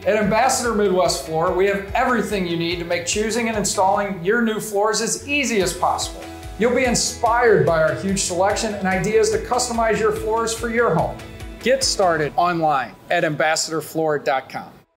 At Ambassador Midwest Floor, we have everything you need to make choosing and installing your new floors as easy as possible. You'll be inspired by our huge selection and ideas to customize your floors for your home. Get started online at ambassadorfloor.com.